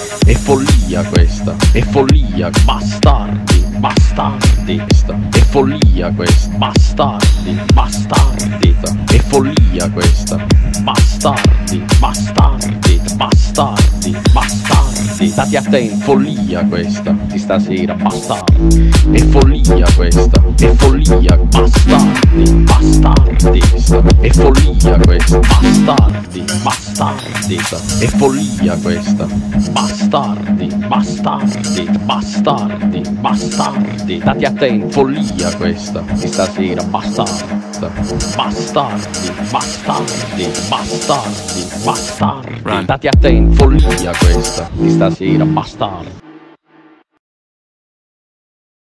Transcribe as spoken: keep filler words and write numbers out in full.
È follia questa, è follia, bastardi, bastardi, questa, è follia questa, bastardi, bastardi, è follia questa, bastardi, bastardi, bastardi, bastardi, state a te in follia questa, di stasera, bastardi, è follia questa, è follia, bastardi, bastardi, è follia questa, bastardi, bastardi, è follia questa, bastardi, bastardi, bastardi, bastardi, dati a te in follia questa, di stasera, bastardi, bastardi, bastardi, bastardi, bastardi, dati a te in follia questa, di stasera, bastardi.